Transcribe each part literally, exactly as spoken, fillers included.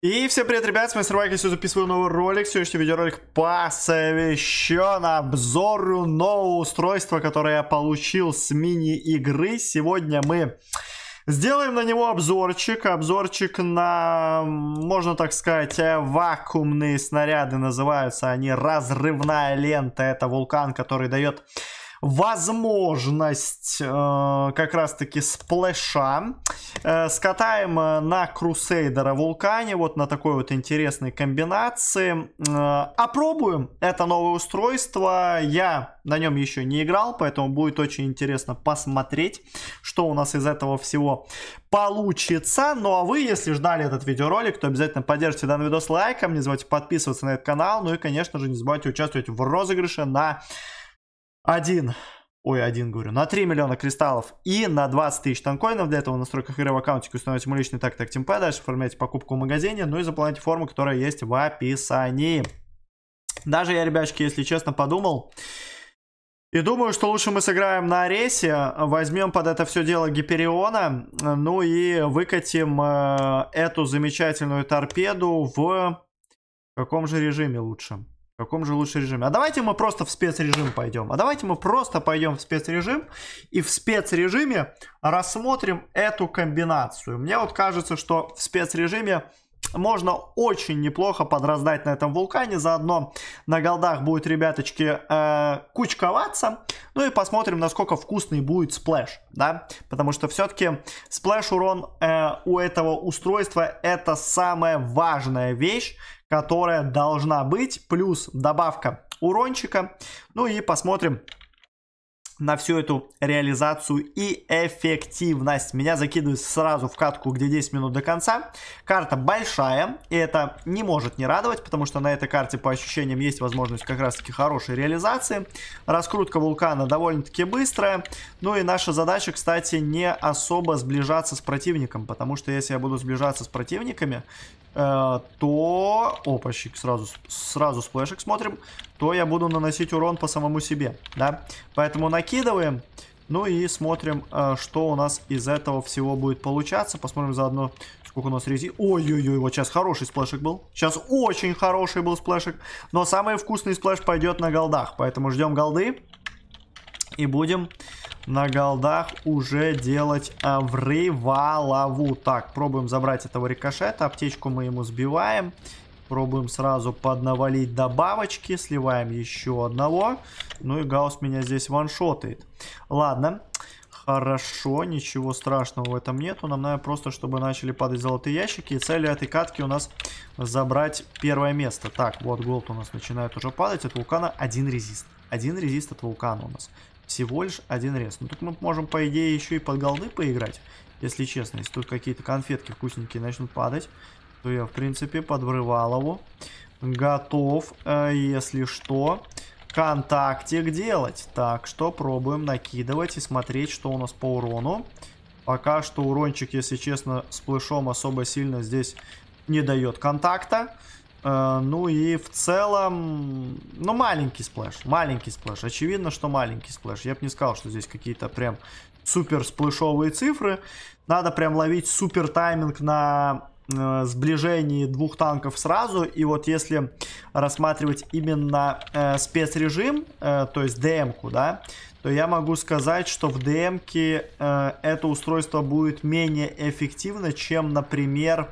И всем привет, ребят, с вами Сарвайк, я сегодня записываю новый ролик. Сегодняшний видеоролик посвящен обзору нового устройства, которое я получил с мини-игры. Сегодня мы сделаем на него обзорчик. Обзорчик на, можно так сказать, вакуумные снаряды. Называются они разрывная лента. Это вулкан, который дает возможность э, как раз таки сплэша. Э, скатаем на Крусейдера вулкане, вот на такой вот интересной комбинации. Э, опробуем это новое устройство. Я на нем еще не играл, поэтому будет очень интересно посмотреть, что у нас из этого всего получится. Ну а вы, если ждали этот видеоролик, то обязательно поддержите данный видос лайком, не забывайте подписываться на этот канал, ну и, конечно же, не забывайте участвовать в розыгрыше на Один, ой, один говорю, на три миллиона кристаллов и на двадцать тысяч танкоинов. Для этого в настройках игры в аккаунтике установите мой личный так, так, тимпэ, дальше оформляйте покупку в магазине, ну и заполняйте форму, которая есть в описании. Даже я, ребячки, если честно, подумал и думаю, что лучше мы сыграем на Аресе, возьмем под это все дело Гипериона, ну и выкатим э, эту замечательную торпеду в каком же режиме лучше? В каком же лучше режиме? А давайте мы просто в спецрежим пойдем. А давайте мы просто пойдем в спецрежим и в спецрежиме рассмотрим эту комбинацию. Мне вот кажется, что в спецрежиме можно очень неплохо подраздать на этом вулкане. Заодно на голдах будет, ребяточки, э, кучковаться. Ну и посмотрим, насколько вкусный будет сплэш. Да? Потому что все-таки сплэш урон э, у этого устройства это самая важная вещь, которая должна быть, плюс добавка урончика. Ну и посмотрим на всю эту реализацию и эффективность. Меня закидывают сразу в катку, где десять минут до конца. Карта большая, и это не может не радовать, потому что на этой карте, по ощущениям, есть возможность как раз-таки хорошей реализации. Раскрутка вулкана довольно-таки быстрая. Ну и наша задача, кстати, не особо сближаться с противником, потому что если я буду сближаться с противниками, э, то... Опачик, сразу, сразу сплэшек смотрим. То я буду наносить урон по самому себе, да. Поэтому накидываем, ну и смотрим, э, что у нас из этого всего будет получаться. Посмотрим заодно, сколько у нас рези. Ой-ой-ой, вот сейчас хороший сплэшек был. Сейчас очень хороший был сплэшек. Но самый вкусный сплэш пойдет на голдах. Поэтому ждем голды. И будем на голдах уже делать э, врывалову. Так, пробуем забрать этого рикошета. Аптечку мы ему сбиваем. Пробуем сразу поднавалить добавочки. Сливаем еще одного. Ну и Гаусс меня здесь ваншотает. Ладно. Хорошо. Ничего страшного в этом нету. Нам надо просто, чтобы начали падать золотые ящики. И целью этой катки у нас забрать первое место. Так, вот голд у нас начинает уже падать. От вулкана один резист. Один резист от вулкана у нас. Всего лишь один рез. Ну тут мы можем, по идее, еще и под голды поиграть. Если честно. Если тут какие-то конфетки вкусненькие начнут падать, то я, в принципе, под врывалову готов, э, если что, контактик делать. Так, что пробуем накидывать и смотреть, что у нас по урону. Пока что урончик, если честно, с плэшом особо сильно здесь не дает контакта. Э, ну и в целом, ну, маленький сплэш, маленький сплэш. Очевидно, что маленький сплэш. Я бы не сказал, что здесь какие-то прям супер сплэшовые цифры. Надо прям ловить супер тайминг на сближении двух танков сразу. И вот если рассматривать именно э, спецрежим, э, то есть дэ эм-ку, да, то я могу сказать, что в дэ эм-ке э, это устройство будет менее эффективно, чем, например,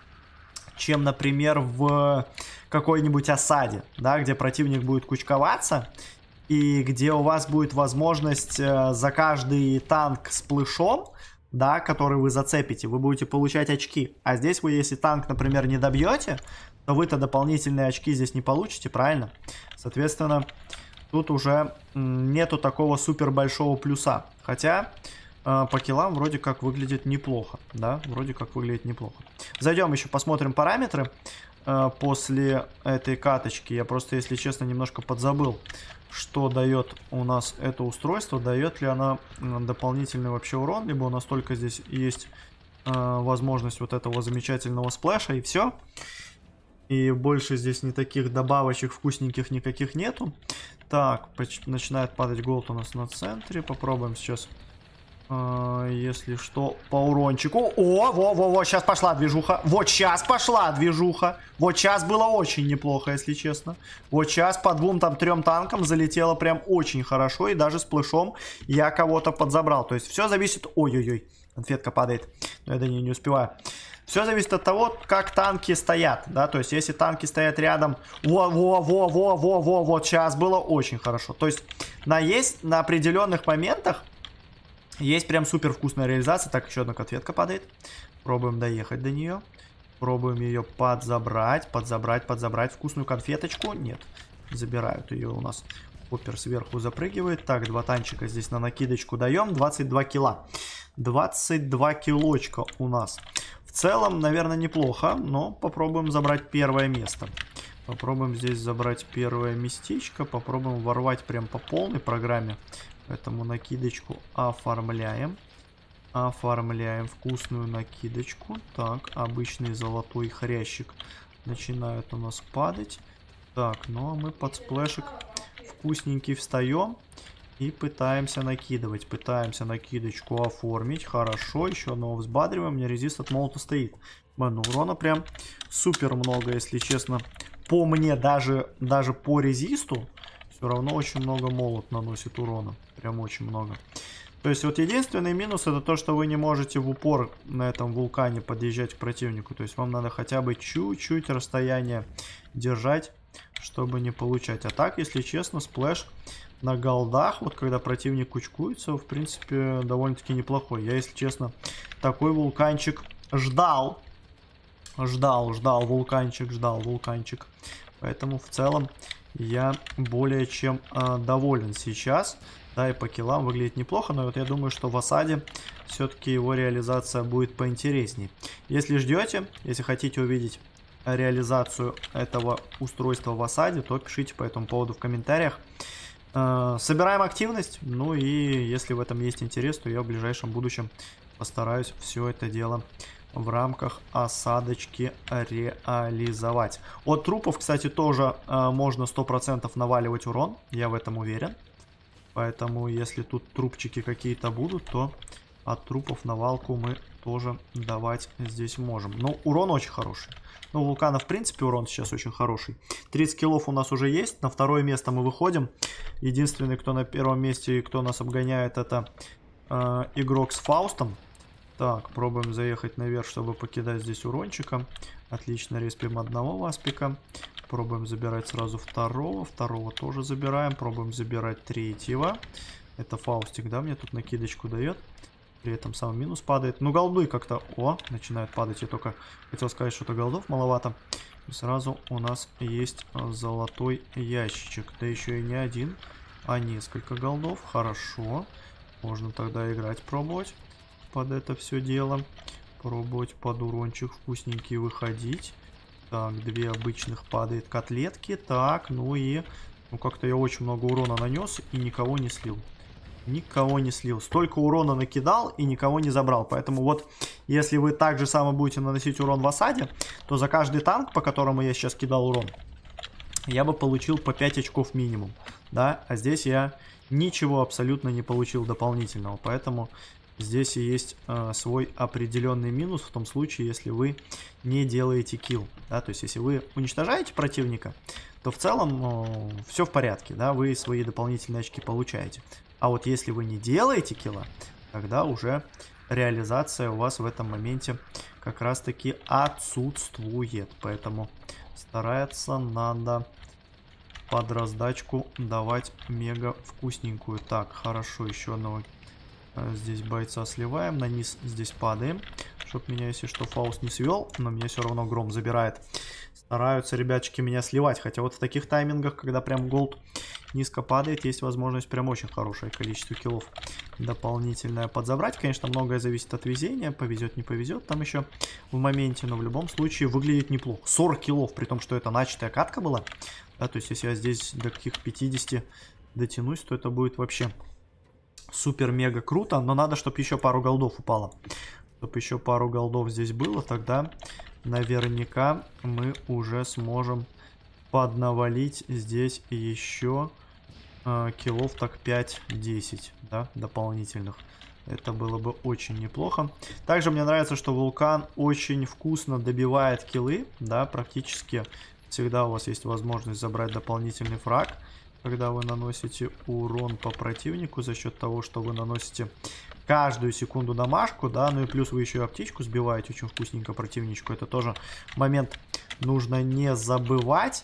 чем, например, в какой-нибудь осаде, да, где противник будет кучковаться и где у вас будет возможность э, за каждый танк с плэшом, да, который вы зацепите, вы будете получать очки. А здесь вы, если танк, например, не добьете, то вы-то дополнительные очки здесь не получите, правильно? Соответственно, тут уже нету такого супер большого плюса. Хотя э, по киллам вроде как выглядит неплохо, да, вроде как выглядит неплохо. Зайдем еще, посмотрим параметры э, после этой каточки. Я просто, если честно, немножко подзабыл, что дает у нас это устройство, дает ли она дополнительный вообще урон, либо у нас только здесь есть э, возможность вот этого замечательного сплэша, и все. И больше здесь ни таких добавочек вкусненьких никаких нету. Так, начинает падать голд у нас на центре. Попробуем сейчас Если что, по урончику. О, во-во-во, сейчас пошла движуха. Вот сейчас пошла движуха. Вот сейчас было очень неплохо, если честно. Вот сейчас по двум, там, трем танкам залетело прям очень хорошо. И даже с плэшом я кого-то подзабрал. То есть все зависит... Ой-ой-ой, конфетка падает. Но я до нее не успеваю. Все зависит от того, как танки стоят, да, то есть если танки стоят рядом, во-во-во-во-во-во, вот сейчас было очень хорошо. То есть на есть на определенных моментах есть прям супер вкусная реализация. Так, еще одна конфетка падает. Пробуем доехать до нее. Пробуем ее подзабрать, подзабрать, подзабрать вкусную конфеточку. Нет, забирают ее у нас. Поппер сверху запрыгивает. Так, два танчика здесь на накидочку даем. двадцать два килла. двадцать два килочка у нас. В целом, наверное, неплохо, но попробуем забрать первое место. Попробуем здесь забрать первое местечко. Попробуем ворвать прям по полной программе. Поэтому накидочку оформляем. Оформляем вкусную накидочку. Так, обычный золотой хрящик начинает у нас падать. Так, ну а мы под сплэшик вкусненький встаем. И пытаемся накидывать. Пытаемся накидочку оформить. Хорошо. Еще одного взбадриваем. У меня резист от молота стоит. Блин, урона прям супер много, если честно. По мне, даже, даже по резисту, все равно очень много молот наносит урона. Прям очень много. То есть вот единственный минус это то, что вы не можете в упор на этом вулкане подъезжать к противнику. То есть вам надо хотя бы чуть-чуть расстояние держать, чтобы не получать. А так, если честно, сплэш на голдах, вот когда противник кучкуется, в принципе, довольно-таки неплохой. Я, если честно, такой вулканчик ждал. Ждал, ждал, вулканчик, ждал, вулканчик. Поэтому в целом я более чем э, доволен сейчас. Да, и по киллам выглядит неплохо, но вот я думаю, что в осаде все-таки его реализация будет поинтересней. Если ждете, если хотите увидеть реализацию этого устройства в осаде, то пишите по этому поводу в комментариях. Э, собираем активность, ну и если в этом есть интерес, то я в ближайшем будущем постараюсь все это дело в рамках осадочки реализовать. От трупов, кстати, тоже э, можно сто процентов наваливать урон, я в этом уверен. Поэтому, если тут трупчики какие-то будут, то от трупов навалку мы тоже давать здесь можем. Но урон очень хороший. Ну, у вулкана, в принципе, урон сейчас очень хороший. тридцать киллов у нас уже есть. На второе место мы выходим. Единственный, кто на первом месте и кто нас обгоняет, это э, игрок с Фаустом. Так, пробуем заехать наверх, чтобы покидать здесь урончика. Отлично, респим одного васпика. Пробуем забирать сразу второго. Второго тоже забираем. Пробуем забирать третьего. Это Фаустик, да, мне тут накидочку дает. При этом сам минус падает. Ну, голды как-то... О, начинают падать. Я только хотел сказать, что-то голдов маловато. И сразу у нас есть золотой ящичек. Да еще и не один, а несколько голдов. Хорошо. Можно тогда играть, пробовать под это все дело. Пробовать под урончик вкусненький выходить. Так, две обычных падает котлетки. Так, ну и... Ну, как-то я очень много урона нанес и никого не слил. Никого не слил. Столько урона накидал и никого не забрал. Поэтому вот, если вы так же само будете наносить урон в осаде, то за каждый танк, по которому я сейчас кидал урон, я бы получил по пять очков минимум. Да, а здесь я ничего абсолютно не получил дополнительного. Поэтому... Здесь и есть э, свой определенный минус в том случае, если вы не делаете килл. Да? То есть, если вы уничтожаете противника, то в целом э, все в порядке. Да? Вы свои дополнительные очки получаете. А вот если вы не делаете килла, тогда уже реализация у вас в этом моменте как раз-таки отсутствует. Поэтому стараться надо под раздачку давать мега вкусненькую. Так, хорошо, еще одного... Здесь бойца сливаем, на низ здесь падаем, чтоб меня, если что, Фауст не свел, но меня все равно гром забирает. Стараются ребятчики меня сливать, хотя вот в таких таймингах, когда прям голд низко падает, есть возможность прям очень хорошее количество киллов дополнительное подзабрать. Конечно, многое зависит от везения, повезет, не повезет там еще в моменте, но в любом случае выглядит неплохо. сорок киллов, при том, что это начатая катка была, да, то есть если я здесь до каких пятидесяти дотянусь, то это будет вообще... Супер-мега круто, но надо, чтобы еще пару голдов упало. Чтобы еще пару голдов здесь было, тогда наверняка мы уже сможем поднавалить здесь еще э, киллов так пять-десять, да, дополнительных. Это было бы очень неплохо. Также мне нравится, что Вулкан очень вкусно добивает киллы. Да, практически всегда у вас есть возможность забрать дополнительный фраг, когда вы наносите урон по противнику за счет того, что вы наносите каждую секунду дамажку, да, ну и плюс вы еще и аптечку сбиваете очень вкусненько противничку. Это тоже момент нужно не забывать.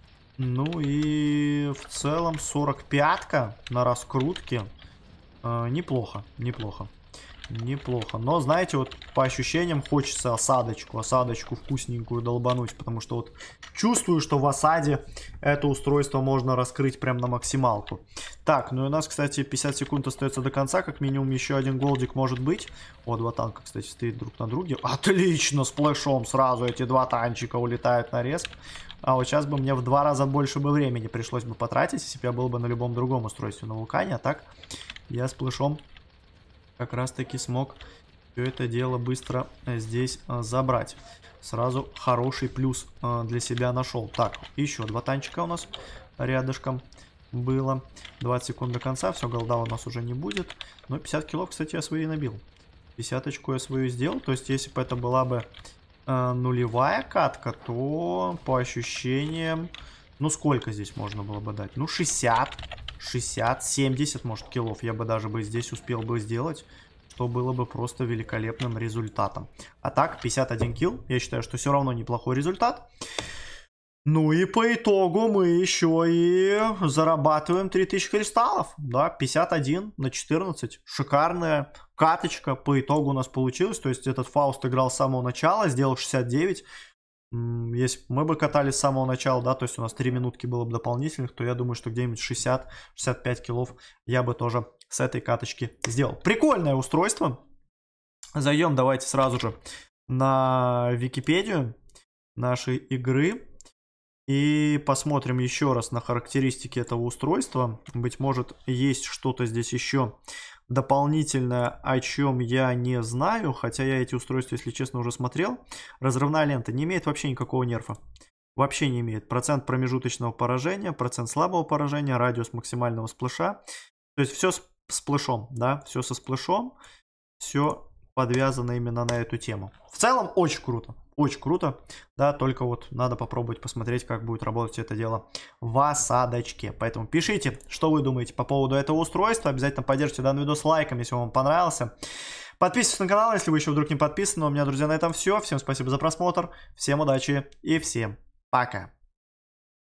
Ну и в целом сорок пятка на раскрутке. Э, неплохо, неплохо. Неплохо. Но, знаете, вот по ощущениям хочется осадочку, осадочку вкусненькую долбануть. Потому что вот чувствую, что в осаде это устройство можно раскрыть прям на максималку. Так, ну и у нас, кстати, пятьдесят секунд остается до конца. Как минимум еще один голдик может быть. О, два танка, кстати, стоит друг на друге. Отлично, с плэшом сразу эти два танчика улетают на респ. А вот сейчас бы мне в два раза больше бы времени пришлось бы потратить, если бы я был бы на любом другом устройстве на Вулкане. А так я с плэшом как раз таки смог все это дело быстро здесь а, забрать. Сразу хороший плюс а, для себя нашел. Так, еще два танчика у нас рядышком было. двадцать секунд до конца, все, голда у нас уже не будет. Но пятьдесят кило, кстати, я свои набил. пятьдесяточку я свою сделал. То есть, если бы это была бы э, нулевая катка, то по ощущениям... Ну, сколько здесь можно было бы дать? Ну, шестьдесят, шестьдесят, семьдесят, может, киллов я бы даже бы здесь успел бы сделать, что было бы просто великолепным результатом. А так, пятьдесят один килл, я считаю, что все равно неплохой результат. Ну и по итогу мы еще и зарабатываем три тысячи кристаллов. Да, пятьдесят один на четырнадцать. Шикарная каточка по итогу у нас получилась. То есть этот Фауст играл с самого начала, сделал шестьдесят девять. Если мы бы катались с самого начала, да, то есть у нас три минутки было бы дополнительных, то я думаю, что где-нибудь шестьдесят — шестьдесят пять киллов я бы тоже с этой каточки сделал. Прикольное устройство. Зайдем давайте сразу же на Википедию нашей игры и посмотрим еще раз на характеристики этого устройства. Быть может, есть что-то здесь еще дополнительное, о чем я не знаю, хотя я эти устройства, если честно, уже смотрел. Разрывная лента не имеет вообще никакого нерфа. Вообще не имеет. Процент промежуточного поражения, процент слабого поражения, радиус максимального сплэша. То есть все с сплэшом, да, все со сплэшом, все подвязано именно на эту тему. В целом очень круто. Очень круто, да, только вот надо попробовать посмотреть, как будет работать это дело в осадочке. Поэтому пишите, что вы думаете по поводу этого устройства. Обязательно поддержите данный видос лайком, если он вам понравился. Подписывайтесь на канал, если вы еще вдруг не подписаны. У меня, друзья, на этом все. Всем спасибо за просмотр, всем удачи и всем пока.